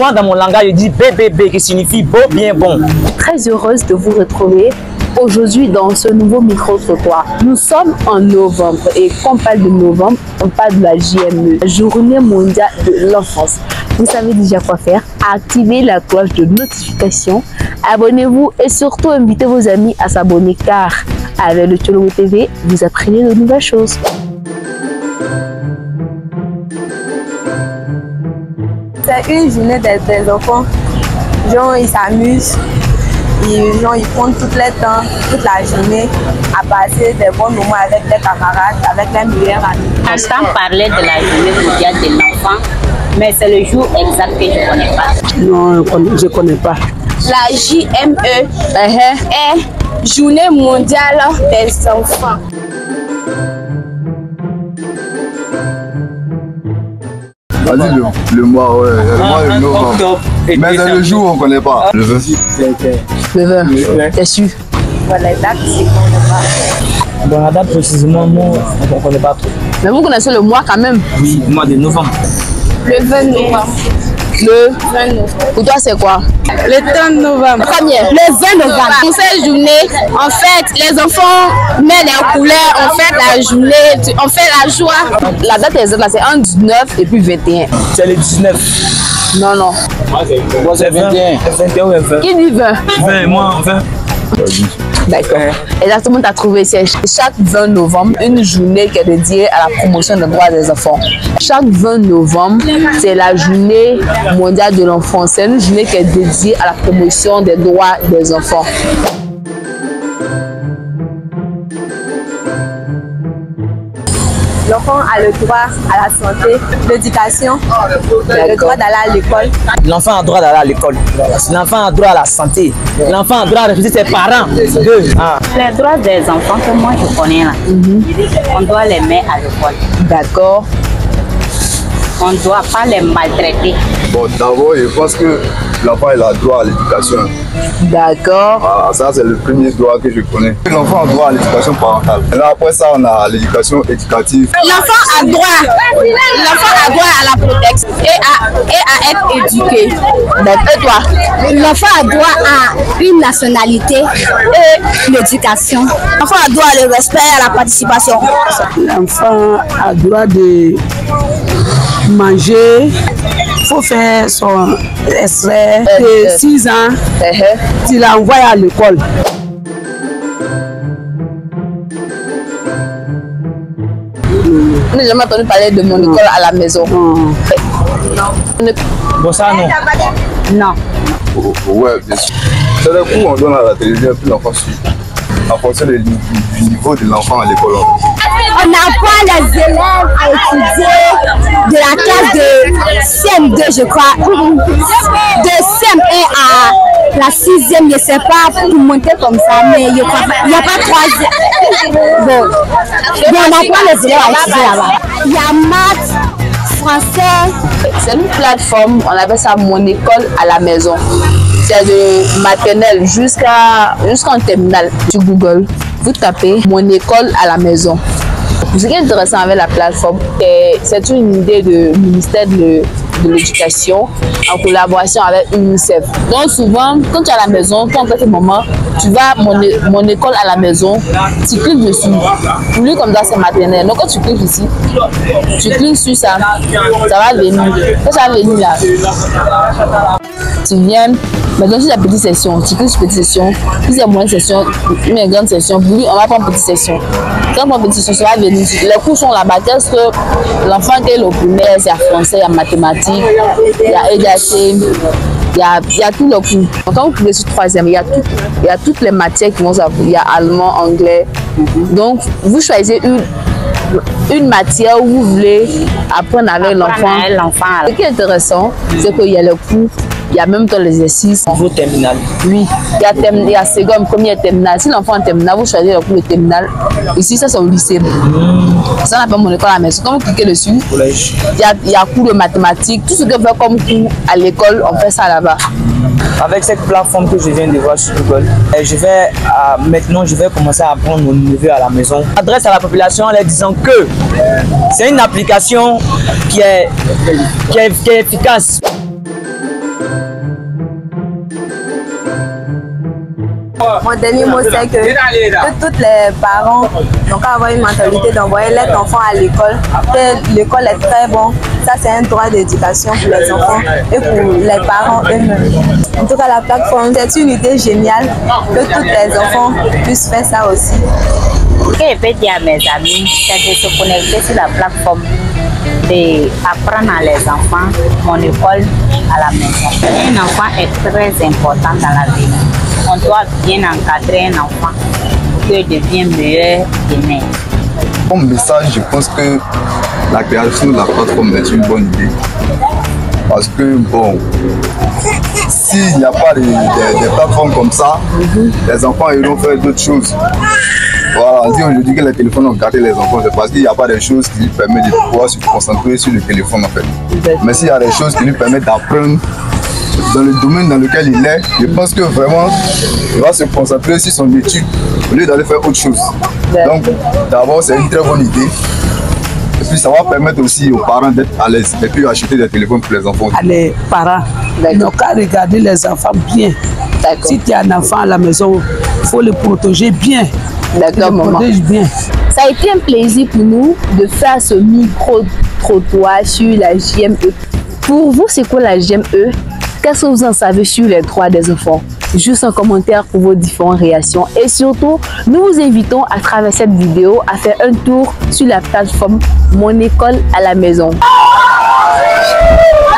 Moi, dans mon langage, je dis BBB, qui signifie beau, bien, bon. Très heureuse de vous retrouver aujourd'hui dans ce nouveau micro-trottoir. Nous sommes en novembre et quand on parle de novembre, on parle de la JME, la Journée mondiale de l'enfance. Vous savez déjà quoi faire? Activez la cloche de notification, abonnez-vous et surtout invitez vos amis à s'abonner car avec le Tchologo TV, vous apprenez de nouvelles choses. C'est une journée des enfants. Genre, ils s'amusent. Ils prennent tout le temps, toute la journée, à passer des bons moments avec les camarades, avec les meilleurs amis. Constant parlait de la journée mondiale de l'enfant, mais c'est le jour exact que je ne connais pas. Non, je ne connais pas. La JME est Journée mondiale des enfants. Vas-y, le mois, ouais. Le mois de novembre. Mais c'est le jour, on ne connaît pas. Le 20. Le 20, t'es sûr? Voilà, la date, c'est qu'on ne connaît pas. Bon, la date précisément, moi, on ne connaît pas trop. Mais vous connaissez le mois quand même? Oui, le mois de novembre. Le 20 novembre. Le 20 novembre. Pour toi, c'est quoi? Le 30 novembre. Combien? Le 20 novembre. Pour cette journée, en fait, les enfants mettent les couleurs, on fait la journée, on fait la joie. La date exacte, là, c'est entre 19 et puis 21. C'est le 19. Non, non. Moi, c'est 21. 21 ou 20. Qui dit 20? 20, moi, 20. D'accord. Exactement, tu as trouvé, c'est chaque 20 novembre, une journée qui est dédiée à la promotion des droits des enfants. Chaque 20 novembre, c'est la journée mondiale de l'enfant. C'est une journée qui est dédiée à la promotion des droits des enfants. L'enfant a le droit à la santé, l'éducation, le droit d'aller à l'école. L'enfant a droit d'aller à l'école. L'enfant a droit à la santé. L'enfant a droit à respecter ses parents. Les droits des enfants que moi je connais là, on doit les mettre à l'école. D'accord. On ne doit pas les maltraiter. Bon, d'abord, je pense que l'enfant a droit à l'éducation. D'accord. Voilà, ça, c'est le premier droit que je connais. L'enfant a droit à l'éducation parentale. Et là, après ça, on a l'éducation éducative. L'enfant a droit à la protection et à être éduqué. Et toi? L'enfant a droit à une nationalité et l'éducation. L'enfant a droit au respect et à la participation. L'enfant a droit de manger. Il faut faire son extrait de 6 ans. Tu l'envoies à l'école. On n'a jamais entendu parler de mon école à la maison. Non. Bon, ça, non. Non. Ouais, bien sûr. C'est le coup on donne à la télévision, puis l'enfant suit. En fonction du niveau de l'enfant à l'école. On apprend les élèves à étudier de la classe de CM2, je crois, de CM1 à la 6e, je ne sais pas, pour monter comme ça, mais il n'y a pas 3e. Bon, on apprend les élèves à étudier là-bas. Il y a maths, français. C'est une plateforme, on appelle ça Mon école à la maison. C'est de maternelle jusqu'en terminale. Sur Google, vous tapez Mon école à la maison. Ce qui est intéressant avec la plateforme, c'est une idée du ministère de l'Éducation en collaboration avec UNICEF. Donc souvent, quand tu es à la maison, quand on fait un moment, tu vas mon école à la maison, tu cliques dessus. Pour lui, comme ça, c'est maternel. Donc quand tu cliques ici, tu cliques sur ça, ça va venir. Quand ça va venir là, tu viens. Maintenant, sur la petite session, tu cliques sur petite session. Si c'est moyenne session, une grande session, pour lui, on va prendre petite session. Quand on prend petite session, ça va venir. Les cours sont là-bas. Qu'est-ce que l'enfant qui est au primaire, il y a français, il y a mathématiques, il y a EDAC, il y a tout le cours. Quand vous cliquez sur 3e, il y a toutes les matières qui vont s'apprendre. Il y a allemand, anglais. Donc, vous choisissez une matière où vous voulez apprendre avec l'enfant. Ce qui est intéressant, c'est qu'il y a le cours. Il y a même dans l'exercice. Niveau terminal. Oui, il y a seconde, première terminale. Si l'enfant est en terminale, vous choisissez le terminal. Ici, ça c'est au lycée. Ça n'a pas mon école à la maison. Quand vous cliquez dessus, il y a cours de mathématiques. Tout ce que vous faites comme cours à l'école, on fait ça là-bas. Avec cette plateforme que je viens de voir sur Google, maintenant je vais commencer à apprendre mon neveu à la maison. Adresse à la population en leur disant que c'est une application qui est efficace. Mon dernier mot, c'est que tous les parents n'ont qu'à avoir une mentalité d'envoyer leurs enfants à l'école. L'école est très bonne. Ça, c'est un droit d'éducation pour les enfants et pour les parents eux-mêmes. En tout cas, la plateforme, c'est une idée géniale que tous les enfants puissent faire ça aussi. Ce que je peux dire à mes amis, c'est de se connecter sur la plateforme, d'apprendre à les enfants mon école à la maison. Un enfant est très important dans la vie. On doit bien encadrer un enfant pour qu'il devienne meilleur demain. Comme message, je pense que la création de la plateforme est une bonne idée. Parce que, bon, s'il n'y a pas des plateformes comme ça, les enfants iront faire d'autres choses. Voilà, on dit aujourd'hui que les téléphones ont gâté les enfants, c'est parce qu'il n'y a pas des choses qui lui permettent de pouvoir se concentrer sur le téléphone en fait. Mais s'il y a des choses qui lui permettent d'apprendre dans le domaine dans lequel il est, je pense que vraiment, il va se concentrer sur son étude au lieu d'aller faire autre chose. Donc, d'abord, c'est une très bonne idée. Et puis, ça va permettre aussi aux parents d'être à l'aise et puis acheter des téléphones pour les enfants. Les parents n'ont qu'à regarder les enfants bien. Si tu as un enfant à la maison, il faut le protéger bien. D'accord, maman. Bien. Ça a été un plaisir pour nous de faire ce micro-trottoir sur la JME. Pour vous, c'est quoi la JME? Qu'est-ce que vous en savez sur les droits des enfants? Juste un commentaire pour vos différentes réactions. Et surtout, nous vous invitons à travers cette vidéo à faire un tour sur la plateforme Mon École à la Maison.